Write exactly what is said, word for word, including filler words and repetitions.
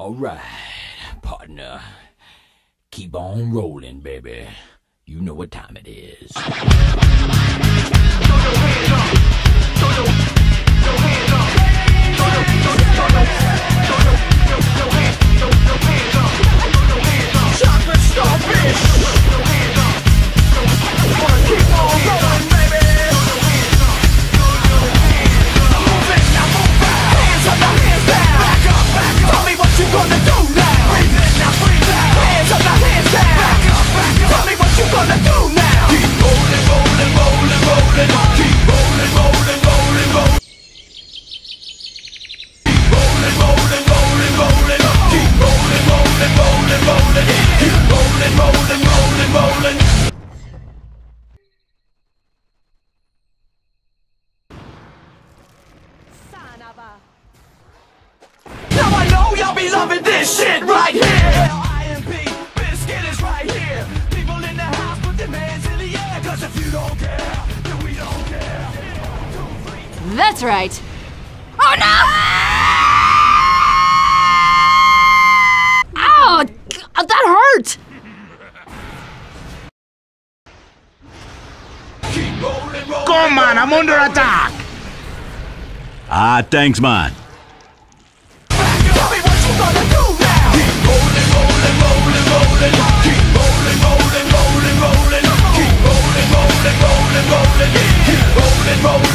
Alright, partner. Keep on rolling, baby. You know what time it is. Throw your hands up. Throw your, your hands up. Throw your, throw your, throw your, throw your, your hands, throw your hands up. Throw your hands up. Chocolate starfish. Throw your hands up. Wanna keep on rolling, baby. Throw your hands up. Throw your hands up. Move it, now move back. Hands up, now hands down. Back up, back up. Tell me what you gonna do now. Breathe in, now breathe out. Hands up, now hands down. Back up, back up. Tell me what you gonna do now. Keep rolling, rolling, rolling, rolling. Keep rolling, rolling, rolling, rolling. Keep rolling, rolling, rolling, rolling. Keep rolling, rolling, rolling, rolling. Keep rolling, rolling, rolling, rolling. Now I know y'all be loving this shit right here. I M P, Biscuit is right here. People in the house put their hands in the air. Cause if you don't care, then we don't care. That's right. Oh no! Ow! That hurt! Come on, I'm under attack! Ah, thanks, man. Tell me what you gonna do now. Keep rolling, rolling, rolling, rolling. Keep rolling, rolling, rolling, rolling. Keep rolling, rolling, rolling, rolling. Keep rolling, rolling.